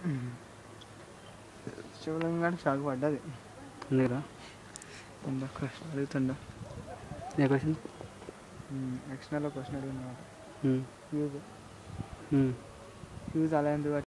శివలింగం కానీ షాక్ పడ్డది. ఎందుకురా క్వశ్చన్ అడుగుతుండ. ఏ క్వశ్చన్? ఎక్స్టర్నల్లో క్వశ్చన్ అడిగిన ఉమ్, ఫ్యూజ్ ఉమ్. ఫ్యూజ్ అలా ఎందుకు